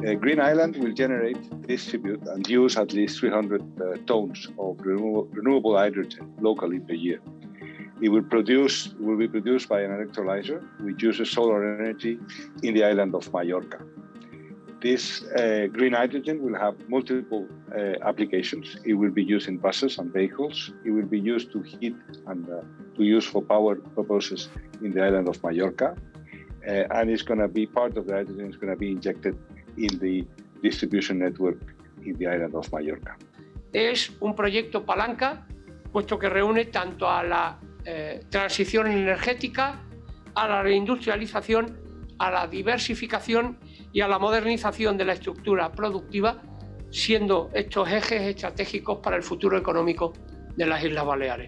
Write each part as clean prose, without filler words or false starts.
Green Island will generate, distribute, and use at least 300 tons of renewable hydrogen locally per year. It will be produced by an electrolyzer which uses solar energy in the island of Mallorca. This green hydrogen will have multiple applications. It will be used in buses and vehicles. It will be used to heat and to use for power purposes in the island of Mallorca. And it's going to be part of the hydrogen is going to be injected in the distribution network in the island of Mallorca. Es un proyecto palanca, puesto que reúne tanto a la transición energética, a la reindustrialización, a la diversificación y a la modernización de la estructura productiva, siendo estos ejes estratégicos para el futuro económico de las Islas Baleares.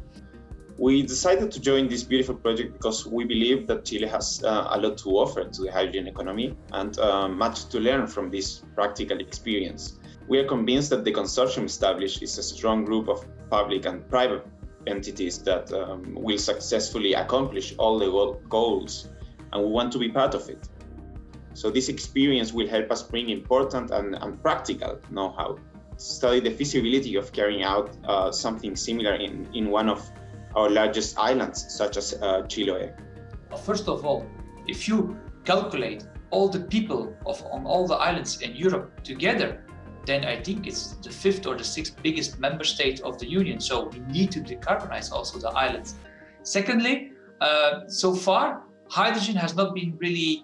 We decided to join this beautiful project because we believe that Chile has a lot to offer to the hydrogen economy and much to learn from this practical experience. We are convinced that the consortium established is a strong group of public and private entities that will successfully accomplish all the goals, and we want to be part of it. So this experience will help us bring important and practical know-how, study the feasibility of carrying out something similar in one of our largest islands, such as Chiloé. First of all, if you calculate all the people on all the islands in Europe together, then I think it's the 5th or the 6th biggest member state of the Union. So we need to decarbonize also the islands. Secondly, so far, hydrogen has not been really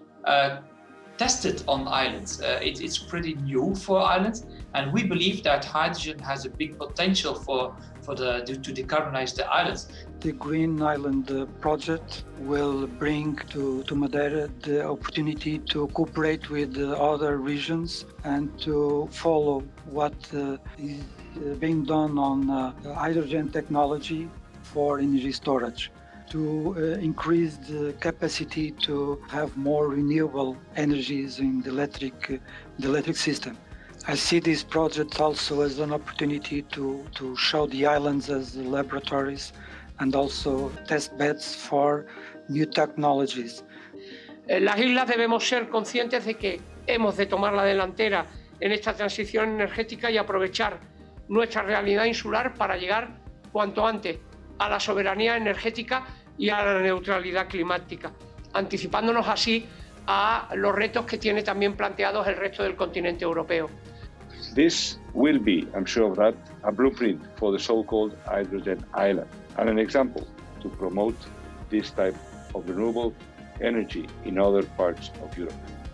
tested on islands. It's pretty new for islands, and we believe that hydrogen has a big potential to decarbonize the islands. The Green Island project will bring to Madeira the opportunity to cooperate with other regions and to follow what is being done on hydrogen technology for energy storage, to increase the capacity to have more renewable energies in the electric system. I see this project also as an opportunity to show the islands as laboratories and also test beds for new technologies. Las islas debemos ser conscientes de que hemos de tomar la delantera en esta transición energética y aprovechar nuestra realidad insular para llegar cuanto antes a la soberanía energética y a la neutralidad climática, anticipándonos así a los retos que tiene también planteados el resto del continente europeo. This will be, I'm sure of that, a blueprint for the so-called hydrogen island and an example to promote this type of renewable energy in other parts of Europe.